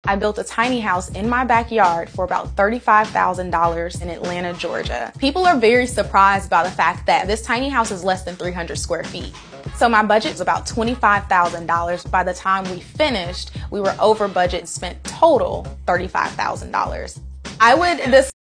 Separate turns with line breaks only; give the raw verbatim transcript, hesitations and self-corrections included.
I built a tiny house in my backyard for about thirty-five thousand dollars in Atlanta, Georgia. People are very surprised by the fact that this tiny house is less than three hundred square feet. So my budget was about twenty-five thousand dollars. By the time we finished, we were over budget and spent total thirty-five thousand dollars. I would this